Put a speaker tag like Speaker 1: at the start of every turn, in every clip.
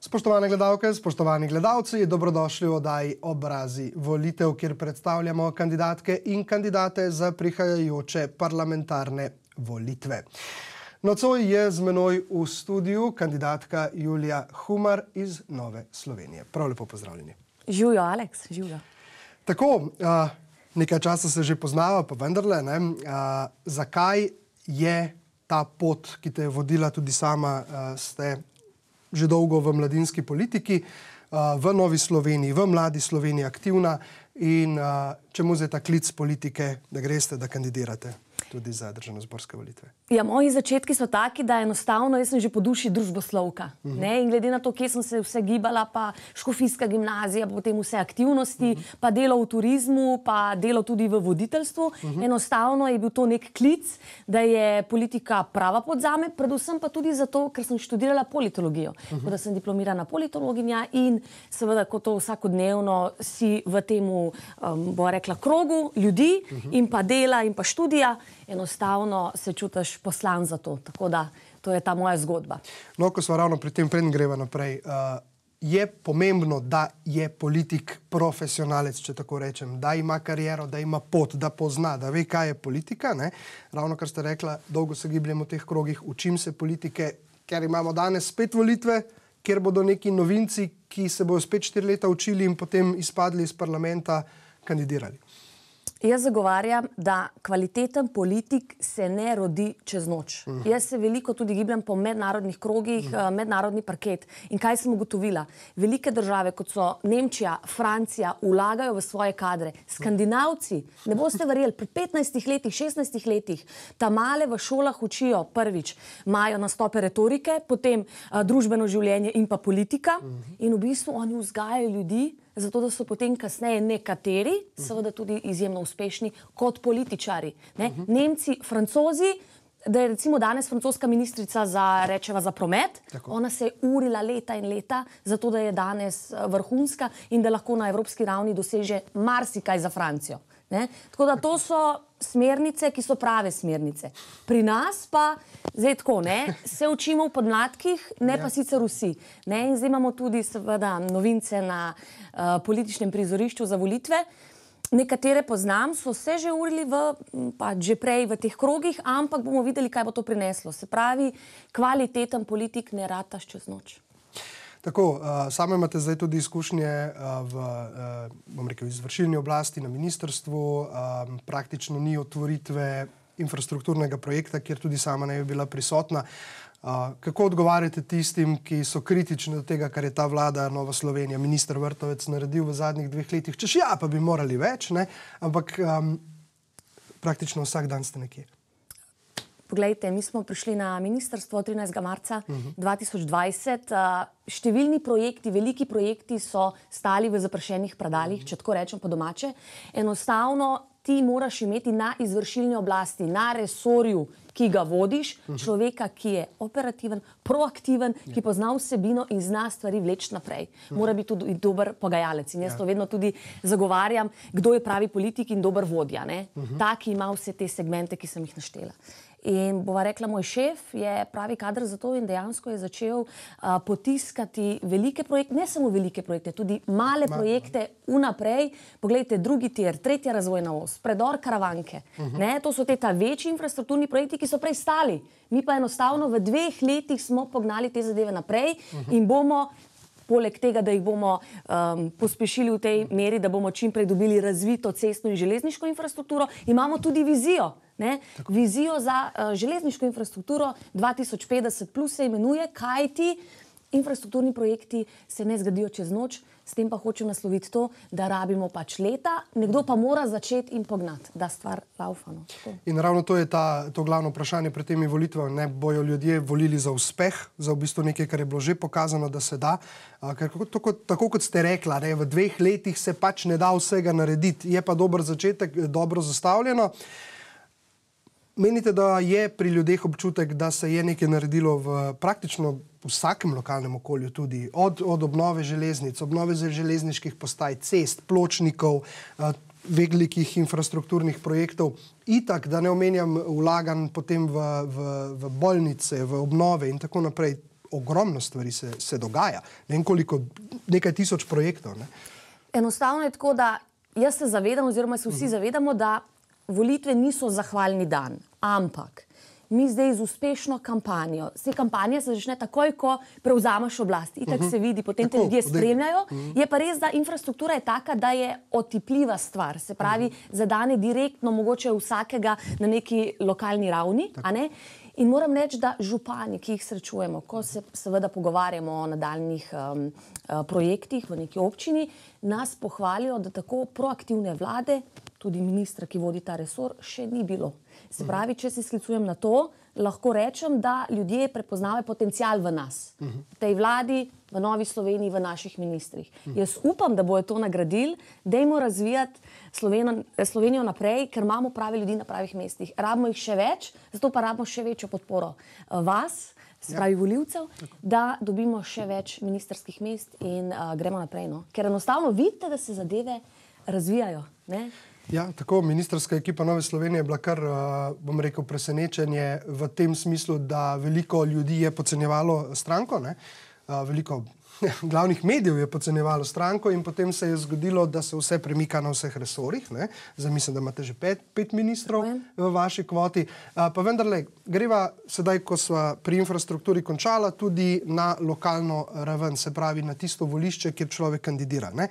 Speaker 1: Spoštovane gledalke, spoštovani gledalci, dobrodošli v oddaji Obrazi volitev, kjer predstavljamo kandidatke in kandidate za prihajajoče parlamentarne volitve. Nocoj je z menoj v studiu kandidatka Julija Humar iz Nove Slovenije. Prav lepo pozdravljeni.
Speaker 2: Živjo, Aleks, živjo.
Speaker 1: Tako, nekaj časa se že poznava, pa vendarle, zakaj je ta pot, ki te je vodila, tudi sama ste že dolgo v mladinski politiki, v Novi Sloveniji, v Mladi Sloveniji aktivna in čemu zdaj ta klic politike, da greste, da kandidirate tudi za državnozborske volitve?
Speaker 2: Ja, moji začetki so taki, da enostavno, jaz sem že po duši družboslovka. In glede na to, kje sem se vse gibala, pa škofijska gimnazija, pa potem vse aktivnosti, pa delo v turizmu, pa delo tudi v voditeljstvu, enostavno je bil to nek klic, da je politika prava pot zame, predvsem pa tudi zato, ker sem študirala politologijo. Da sem diplomirana politologinja in seveda, kot to vsakodnevno si v temu, bo rekla, krogu ljudi in pa dela in pa študija, enostavno se čutiš poslan za to. Tako da, to je ta moja zgodba.
Speaker 1: No, ko smo ravno pri tem, preden greva naprej, je pomembno, da je politik profesionalec, če tako rečem, da ima kariero, da ima pot, da pozna, da ve, kaj je politika, ne? Ravno kar ste rekla, dolgo se gibljemo v teh krogih, učim se politike, ker imamo danes spet volitve, kjer bodo neki novinci, ki se bodo spet 4 leta učili in potem izpadli iz parlamenta, kandidirali.
Speaker 2: Jaz zagovarjam, da kvaliteten politik se ne rodi čez noč. Jaz se veliko tudi gibljem po mednarodnih krogih, mednarodni parket. In kaj sem ugotovila? Velike države, kot so Nemčija, Francija, vlagajo v svoje kadre. Skandinavci, ne boste verjeli, pri 15 letih, 16 letih, tamale v šolah učijo prvič, imajo nastope retorike, potem družbeno življenje in pa politika. In v bistvu oni vzgajajo ljudi, zato da so potem kasneje nekateri, seveda tudi izjemno uspešni, kot političari. Nemci, Francozi, da je recimo danes francoska ministrica za promet, ona se je urila leta in leta, zato da je danes vrhunska in da lahko na evropski ravni doseže marsikaj za Francijo. Tako da to so smernice, ki so prave smernice. Pri nas pa, zdaj tako, se učimo v podmladkih, ne pa sicer vsi. In zdaj imamo tudi seveda novince na političnem prizorišču za volitve. Nekatere poznam, so se že urili že prej v teh krogih, ampak bomo videli, kaj bo to prineslo. Se pravi, kvaliteten politik ne rataš čez noč.
Speaker 1: Tako, same imate zdaj tudi izkušnje v izvršilni oblasti na ministrstvu, praktično ni otvoritve infrastrukturnega projekta, kjer tudi sama ne bi bila prisotna. Kako odgovarjate tistim, ki so kritični do tega, kar je ta vlada Nova Slovenija, minister Vrtovec naredil v zadnjih 2 letih? Češ, ja, pa bi morali več, ampak praktično vsak dan ste nekje.
Speaker 2: Poglejte, mi smo prišli na ministrstvo 13. marca 2020. Številni projekti, veliki projekti so stali v zapršenih predalih, če tako rečem po domače. Enostavno ti moraš imeti na izvršilni oblasti, na resorju, ki ga vodiš, človeka, ki je operativen, proaktiven, ki pozna vsebino in zna stvari vleči naprej. Mora biti tudi dober pogajalec. In jaz to vedno tudi zagovarjam, kdo je pravi politik in dober vodja. Ta, ki ima vse te segmente, ki sem jih naštela. In bova rekla, moj šef je pravi kader za to in dejansko je začel potiskati velike projekte, ne samo velike projekte, tudi male projekte vnaprej. Poglejte, 2. tir, 3. razvojna os, predor Karavanke. To so ta večji infrastrukturni projekti, ki so prej stali. Mi pa enostavno v 2 letih smo pognali te zadeve naprej in bomo, poleg tega, da jih bomo pospešili v tej meri, da bomo čim prej dobili razvito cestno in železniško infrastrukturo, imamo tudi vizijo. Vizijo za železniško infrastrukturo 2050 plus se imenuje, kaj ti infrastrukturni projekti se ne zgradijo čez noč, s tem pa hočem nasloviti to, da rabimo pač leta, nekdo pa mora začeti in pognati, da stvar laufa.
Speaker 1: In ravno to je to glavno vprašanje pred temi volitvami. Ne bojo ljudje volili za uspeh, za v bistvu nekaj, kar je bilo že pokazano, da se da. Ker tako kot ste rekla, v 2 letih se pač ne da vsega narediti. Je pa dober začetek, dobro zastavljeno. Menite, da je pri ljudeh občutek, da se je nekaj naredilo v praktično vsakem lokalnem okolju tudi, od obnove železnic, obnove železniških postaj, cest, pločnikov, velikih infrastrukturnih projektov, itak, da ne omenjam vlaganj potem v bolnice, v obnove in tako naprej. ogromno stvari se dogaja. Ne vem koliko, nekaj tisoč projektov. Ne?
Speaker 2: Enostavno je tako, da jaz se zavedam, oziroma se vsi zavedamo, da volitve niso zahvalni dan, ampak mi zdaj z uspešno kampanjo, kampanja se začne takoj, ko prevzameš oblast. Itak se vidi, potem te ljudje spremljajo. Je pa res, da infrastruktura je taka, da je otipljiva stvar. Se pravi, zadane direktno mogoče vsakega na neki lokalni ravni, a ne? In moram reči, da župani, ki jih srečujemo, ko se seveda pogovarjamo o nadaljnih projektih v neki občini, nas pohvalijo, da tako proaktivne vlade, tudi ministra, ki vodi ta resor, še ni bilo. Se pravi, če se sklicujem na to, lahko rečem, da ljudje prepoznavajo potencial v nas, v tej vladi, v Novi Sloveniji, v naših ministrih. Jaz upam, da bojo to nagradili, dajmo razvijati Slovenijo naprej, ker imamo prave ljudi na pravih mestih. Rabimo jih še več, zato pa rabimo še večjo podporo vas, se pravi volivcev, da dobimo še več ministrskih mest in gremo naprej. No? Ker enostavno vidite, da se zadeve razvijajo. Ne?
Speaker 1: Ja, tako ministrska ekipa Nove Slovenije je bila kar, bom rekel, presenečenje v tem smislu, da veliko ljudi je podcenjevalo stranko, ne? Veliko glavnih medijev je podcenjevalo stranko in potem se je zgodilo, da se vse premika na vseh resorih. Ne? Zdaj mislim, da imate že pet ministrov v vaši kvoti. Pa vendarle, greva sedaj, ko sva pri infrastrukturi končala, tudi na lokalno raven, se pravi na tisto volišče, kjer človek kandidira. Ne?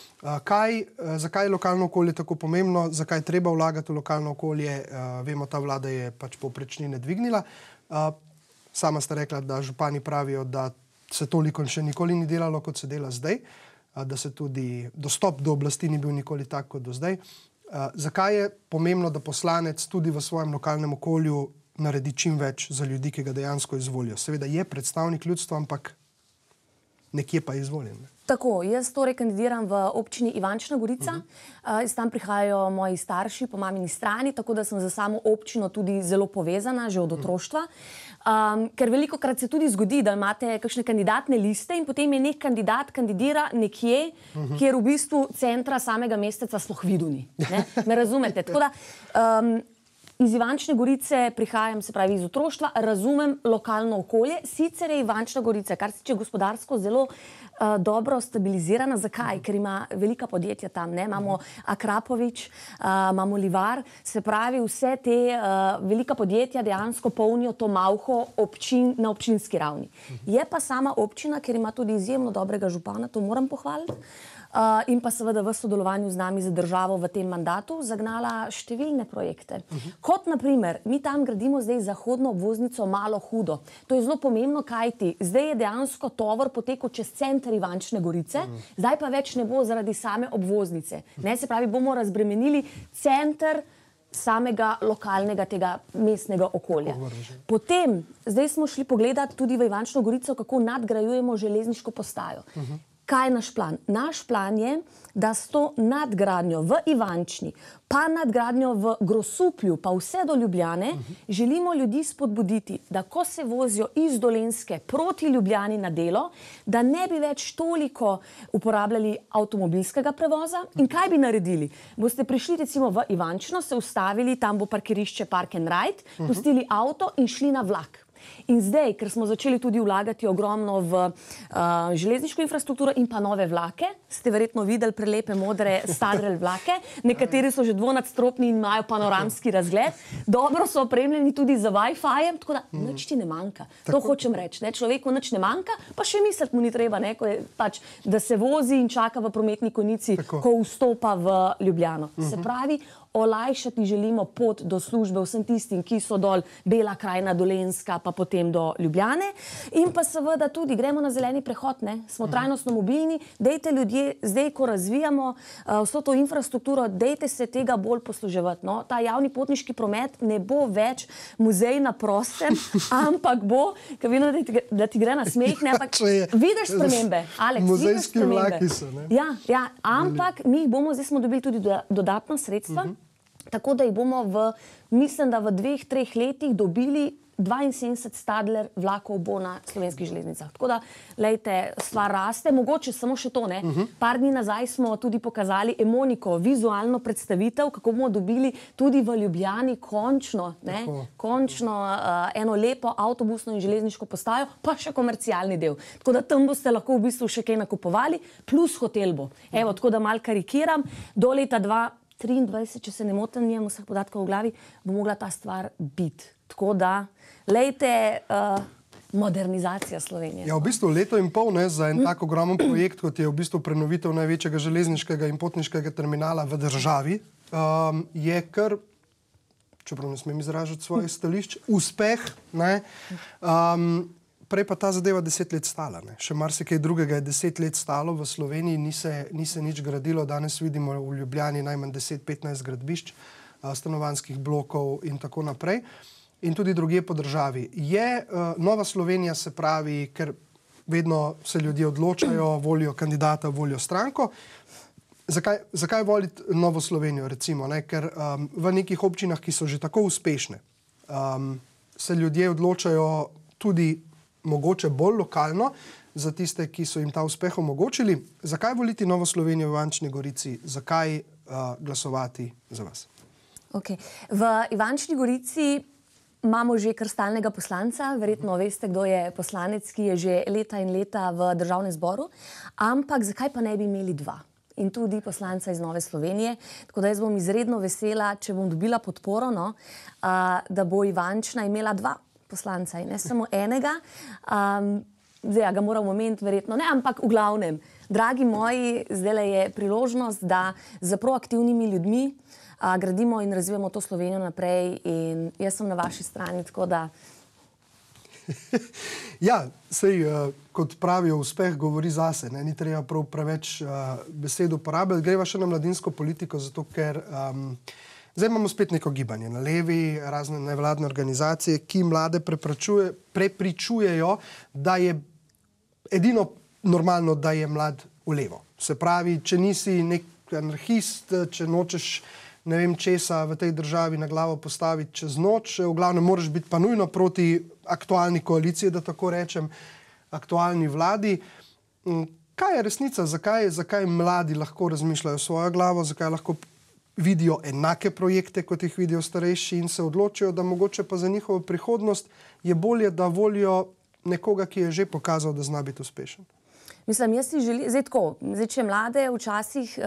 Speaker 1: Zakaj je lokalno okolje tako pomembno, zakaj je treba vlagati v lokalno okolje? Vemo, ta vlada je pač povprečnine dvignila. Sama ste rekla, da župani pravijo, da se toliko še nikoli ni delalo, kot se dela zdaj, da se tudi dostop do oblasti ni bil nikoli tak, kot do zdaj. Zakaj je pomembno, da poslanec tudi v svojem lokalnem okolju naredi čim več za ljudi, ki ga dejansko izvolijo? Seveda je predstavnik ljudstva, ampak nekje pa je izvoljen. Ne?
Speaker 2: Tako, jaz torej kandidiram v občini Ivančna Gorica. Iz tam prihajajo moji starši po mamini strani, tako da sem za samo občino tudi zelo povezana, že od otroštva. Ker velikokrat se tudi zgodi, da imate kakšne kandidatne liste in potem je nek kandidat kandidira nekje, kjer v bistvu centra samega mesteca sploh vidu ni. Me razumete? Tako da iz Ivančne Gorice prihajam, se pravi iz otroštva, razumem lokalno okolje. Sicer je Ivančna Gorica, kar se tiče gospodarsko, zelo dobro stabilizirana. Zakaj? Ker ima velika podjetja tam. Ne? Imamo Akrapovič, imamo Livar, se pravi vse te velika podjetja dejansko polnijo to malho na občinski ravni. Je pa sama občina, ker ima tudi izjemno dobrega župana, to moram pohvaliti, in pa seveda v sodelovanju z nami, z državo v tem mandatu zagnala številne projekte. Kot naprimer, mi tam gradimo zdaj zahodno obvoznico Malo Hudo. To je zelo pomembno, kajti zdaj je dejansko tovor potekel čez center Ivančne Gorice, zdaj pa več ne bo zaradi same obvoznice. Ne, se pravi, bomo razbremenili center samega lokalnega tega mestnega okolja. Potem, zdaj smo šli pogledati tudi v Ivančno Gorico, kako nadgrajujemo železniško postajo. Kaj je naš plan? Naš plan je, da s to nadgradnjo v Ivančni, pa nadgradnjo v Grosuplju, pa vse do Ljubljane, želimo ljudi spodbuditi, da ko se vozijo iz Dolenjske proti Ljubljani na delo, da ne bi več toliko uporabljali avtomobilskega prevoza. In kaj bi naredili? Boste prišli recimo v Ivančno, se ustavili, tam bo parkirišče Park and Ride, pustili avto in šli na vlak. In zdaj, ker smo začeli tudi vlagati ogromno v železniško infrastrukturo in pa nove vlake, ste verjetno videli prelepe modre Stadrel vlake, nekateri so že dvonadstropni in imajo panoramski razgled, dobro so opremljeni tudi z Wi-Fi-jem, tako da nič ti ne manjka. To hočem reči, ne? Človeku nič ne manjka, pa še misliti mu ni treba, ne? Ko je pač, da se vozi in čaka v prometni konici, ko vstopa v Ljubljano. Se pravi, olajšati želimo pot do službe vsem tistim, ki so dol Bela krajina, Dolenjska, pa potem do Ljubljane. In pa seveda tudi gremo na zeleni prehod, ne? Smo trajnostno mobilni, dejte ljudje, zdaj, ko razvijamo vso to infrastrukturo, dejte se tega bolj posluževati. No? Ta javni potniški promet ne bo več muzej na prostem, ampak bo, ker vidim, da ti gre na smeh, ne, ampak vidiš spremembe, Aleks, vidiš spremembe.
Speaker 1: Muzejski vlaki so, ne?
Speaker 2: Ja, ampak mi jih bomo, zdaj smo dobili tudi dodatna sredstva, tako da jih bomo mislim, da v 2-3 letih dobili 72 stadler vlakov bo na slovenskih železnicah. Tako da, lejte, stvar raste, mogoče samo še to, ne. Par dni nazaj smo tudi pokazali Emoniko, vizualno predstavitev, kako bomo dobili tudi v Ljubljani končno eno lepo avtobusno in železniško postajo, pa še komercialni del. Tako da tam boste lahko v bistvu še kaj nakupovali, plus hotel bo. Evo, tako da malo karikiram, do leta 2023, če se ne motim, nimam vseh podatkov v glavi, bo mogla ta stvar biti. Tako da, lejte, modernizacija Slovenije.
Speaker 1: Ja, v bistvu leto in pol, ne, za en tak ogromen projekt, kot je v bistvu prenovitev največjega železniškega in potniškega terminala v državi, je kar, čeprav ne smem izražati svoje stališč, uspeh, ne. Prej pa ta zadeva 10 let stala. Ne. Še marsikaj drugega je 10 let stalo, v Sloveniji ni se nič gradilo, danes vidimo v Ljubljani najmanj 10-15 gradbišč, stanovanjskih blokov in tako naprej. In tudi drugje po državi. Nova Slovenija, se pravi, ker vedno se ljudje odločajo, volijo kandidata, volijo stranko. Zakaj voliti Novo Slovenijo, recimo? Ne? Ker v nekih občinah, ki so že tako uspešne, se ljudje odločajo tudi mogoče bolj lokalno za tiste, ki so jim ta uspeh omogočili. Zakaj voliti Novo Slovenijo v Ivančni Gorici? Zakaj glasovati za vas?
Speaker 2: Okay. V Ivančni Gorici imamo že kar stalnega poslanca, verjetno veste, kdo je poslanec, ki je že leta in leta v Državnem zboru, ampak zakaj pa ne bi imeli dva? In tudi poslanca iz Nove Slovenije. Tako da jaz bom izredno vesela, če bom dobila podporo, da bo Ivančna imela dva poslanca in ne samo enega. Zdaj, ga moramo omeniti, verjetno ne, ampak v glavnem, dragi moji, zdaj je priložnost, da z proaktivnimi ljudmi gradimo in razvijamo to Slovenijo naprej in jaz sem na vaši strani, tako da...
Speaker 1: Ja, sej, kot pravijo, uspeh govori zase, ne? Ni treba prav preveč besed uporabljati. Greva še na mladinsko politiko, zato ker zdaj imamo spet neko gibanje na levi, razne nevladne organizacije, ki mlade prepričujejo, da je edino normalno, da je mlad v levo. Se pravi, če nisi nek anarhist, če nočeš ne vem česa v tej državi na glavo postaviti čez noč, v glavnem moraš biti pa nujno proti aktualni koaliciji, da tako rečem, aktualni vladi. Kaj je resnica? Zakaj mladi lahko razmišljajo svojo glavo? Zakaj lahko vidijo enake projekte, kot jih vidijo starejši in se odločijo, da mogoče pa za njihovo prihodnost je bolje, da volijo nekoga, ki je že pokazal, da zna biti uspešen?
Speaker 2: Mislim, jaz si želim, zdaj če mlade včasih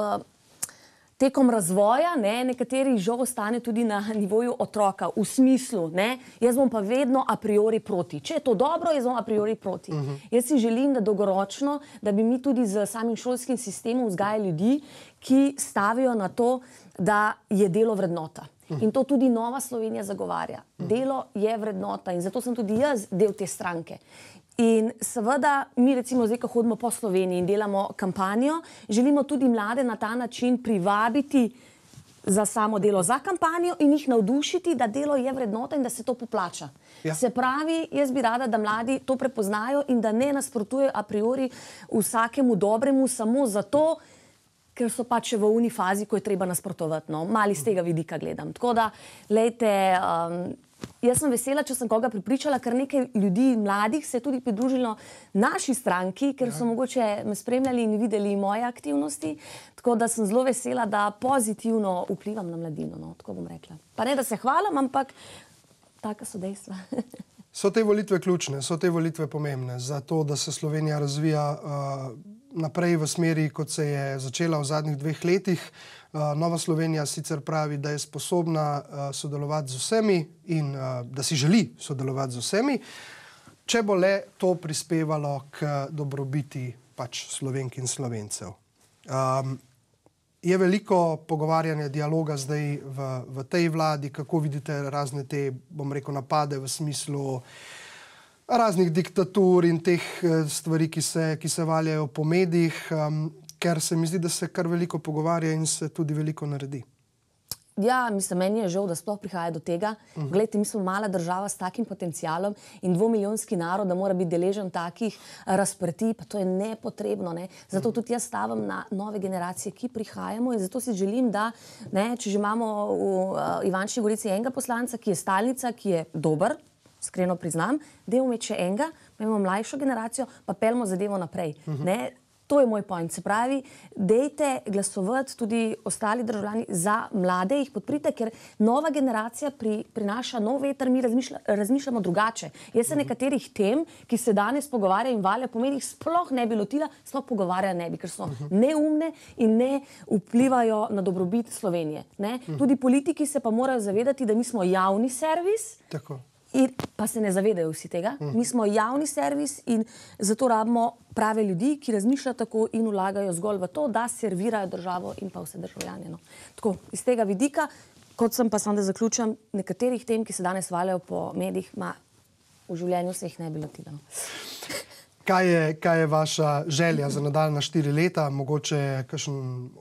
Speaker 2: tekom razvoja, nekateri žal ostane tudi na nivoju otroka, v smislu, jaz bom pa vedno a priori proti. Če je to dobro, jaz bom a priori proti. Jaz si želim, da dolgoročno, da bi mi tudi z samim šolskim sistemom vzgajali ljudi, ki stavijo na to, da je delo vrednota. In to tudi Nova Slovenija zagovarja. Delo je vrednota in zato sem tudi jaz del te stranke. In seveda, mi recimo zdaj, ko hodimo po Sloveniji in delamo kampanjo, želimo tudi mlade na ta način privabiti za samo delo za kampanjo in jih navdušiti, da delo je vrednota in da se to poplača. Ja. Se pravi, jaz bi rada, da mladi to prepoznajo in da ne nasprotujejo a priori vsakemu dobremu samo zato, ker so pač v uni fazi, ko je treba nasprotovati. Mali z tega vidika gledam. Tako da, lejte, jaz sem vesela, če sem koga pripričala, ker nekaj ljudi, mladih, se je tudi pridružilo naši stranki, ker so mogoče me spremljali in videli moje aktivnosti. Tako da sem zelo vesela, da pozitivno vplivam na mladino, tako bom rekla. Pa ne, da se hvalim, ampak taka so dejstva.
Speaker 1: So te volitve ključne, so te volitve pomembne za to, da se Slovenija razvija naprej v smeri, kot se je začela v zadnjih 2 letih. Nova Slovenija sicer pravi, da je sposobna sodelovati z vsemi in da si želi sodelovati z vsemi, če bo le to prispevalo k dobrobiti pač Slovenk in Slovencev. Je veliko pogovarjanja, dialoga zdaj v tej vladi, kako vidite razne te, bom rekel, napade v smislu raznih diktatur in teh stvari, ki se valjajo po medijih, ker se mi zdi, da se kar veliko pogovarja in se tudi veliko naredi.
Speaker 2: Ja, mislim, meni je žal, da sploh prihaja do tega. Glejte, mi smo mala država s takim potencialom in 2-milijonski narod, da mora biti deležen takih razprtij, pa to je nepotrebno. Zato tudi jaz stavim na nove generacije, ki prihajamo in zato si želim, da, če že imamo v Ivančni Gorici enega poslanca, ki je stalnica, ki je dober, iskreno priznam, dajmo imeti še enega, imamo mlajšo generacijo, pa peljemo zadevo naprej. Ne? To je moj point. Se pravi, dejte glasovati tudi ostali državljani za mlade, jih podprite, ker nova generacija prinaša nov veter, mi razmišljamo drugače. Jaz se nekaterih tem, ki se danes pogovarjajo in valjajo po medijih, sploh ne bi lotila, sploh pogovarjala ne bi, ker so neumne in ne vplivajo na dobrobit Slovenije. Ne? Tudi politiki se pa morajo zavedati, da mi smo javni servis.
Speaker 1: Tako.
Speaker 2: Pa se ne zavedajo vsi tega. Mi smo javni servis in zato rabimo prave ljudi, ki razmišljajo tako in vlagajo zgolj v to, da servirajo državo in pa vse državljane. No. Tako, iz tega vidika, kot sem pa samo da zaključam, nekaterih tem, ki se danes valjajo po medijih, v življenju se jih ne bi lotila. No.
Speaker 1: Kaj je vaša želja za nadaljnja 4 leta? Mogoče kakšen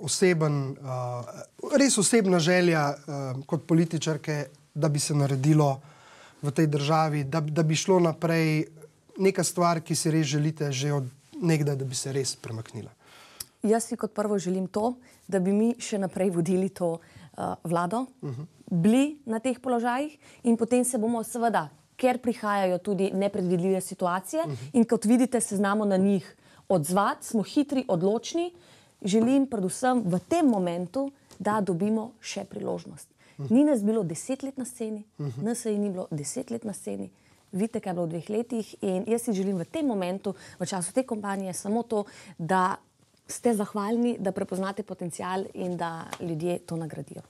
Speaker 1: res osebna želja kot političarke, da bi se naredilo v tej državi, da bi šlo naprej neka stvar, ki si res želite že od nekdaj, da bi se res premaknila?
Speaker 2: Jaz si kot prvo želim to, da bi mi še naprej vodili to vlado, bili na teh položajih in potem se bomo seveda, ker prihajajo tudi nepredvidljive situacije in kot vidite, se znamo na njih odzvati, smo hitri, odločni, želim predvsem v tem momentu, da dobimo še priložnost. Ni nas bilo 10 let na sceni, NSi ni bilo 10 let na sceni, vidite, kaj je bilo v 2 letih in jaz si želim v tem momentu, v času te kampanje, samo to, da ste zahvalni, da prepoznate potencial in da ljudje to nagradijo.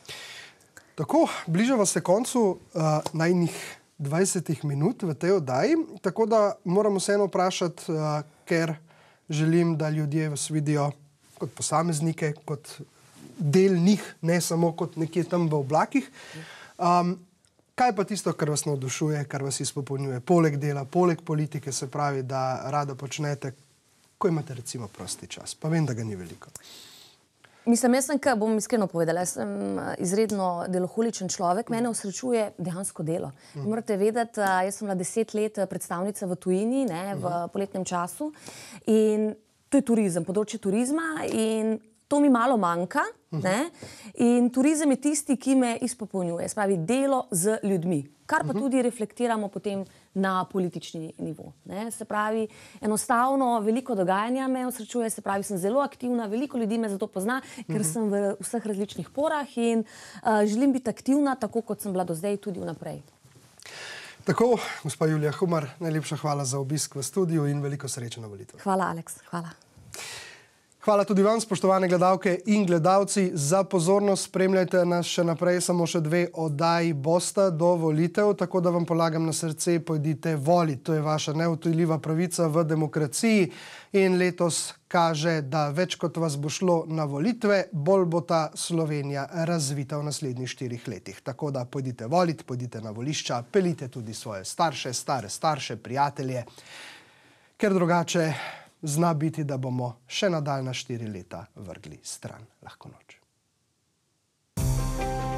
Speaker 1: Tako, bližava se koncu najnih 20 minut v tej oddaji, tako da moram vseeno vprašati, ker želim, da ljudje vas vidijo kot posameznike, kot del njih, ne samo kot nekje tam v oblakih. Kaj pa tisto, kar vas navdušuje, kar vas izpopolnjuje? Poleg dela, poleg politike, se pravi, da rada počnete, ko imate recimo prosti čas. Pa vem, da ga ni veliko.
Speaker 2: Mislim, jaz sem, bom iskreno povedala, jaz sem izredno deloholičen človek, mene osrečuje dejansko delo. Morate vedeti, jaz sem bila 10 let predstavnica v tujini, v poletnem času in to je turizem, področje turizma in to mi malo manjka, ne? In turizem je tisti, ki me izpopolnjuje, spravi delo z ljudmi, kar pa tudi reflektiramo potem na politični nivo. Ne? Se pravi, enostavno veliko dogajanja me osrečuje, se pravi, sem zelo aktivna, veliko ljudi me zato pozna, ker sem v vseh različnih porah in želim biti aktivna, tako kot sem bila do zdaj tudi vnaprej.
Speaker 1: Tako, gospa Julija Humar, najlepša hvala za obisk v studiu in veliko sreče na volitvah.
Speaker 2: Hvala, Aleks, hvala.
Speaker 1: Hvala tudi vam, spoštovane gledalke in gledalci, za pozornost. Spremljajte nas še naprej, samo še 2 oddaji bosta do volitev, tako da vam polagam na srce, pojdite voliti. To je vaša neodtujljiva pravica v demokraciji in letos kaže, da več kot vas bo šlo na volitve, bolj bo ta Slovenija razvita v naslednjih 4 letih. Tako da pojdite voliti, pojdite na volišča, peljite tudi svoje starše, stare starše, prijatelje, ker drugače zna biti, da bomo še nadaljnja 4 leta vrgli stran. Lahko noč.